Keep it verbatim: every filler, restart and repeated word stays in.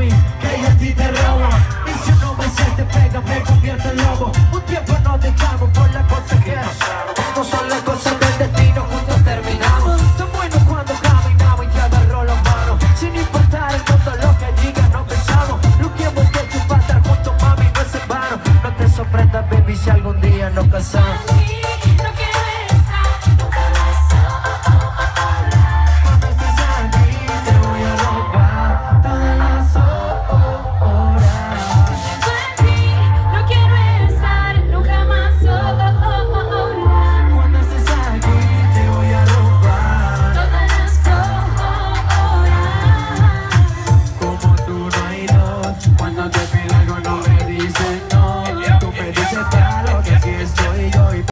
mami, que yo a ti te robo. Y si no me se te pega, me convierto en lobo.